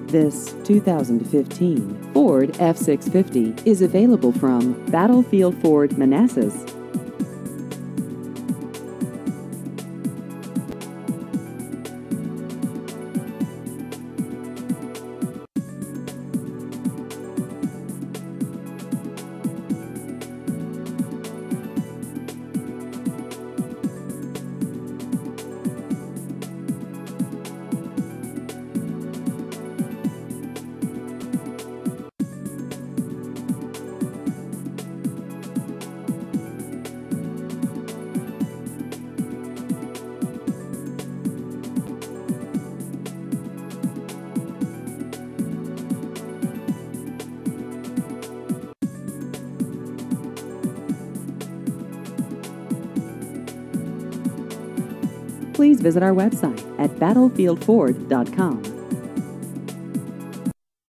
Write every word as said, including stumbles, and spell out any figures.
This two thousand fifteen Ford F six fifty is available from Battlefield Ford Manassas. Please visit our website at battlefield ford dot com.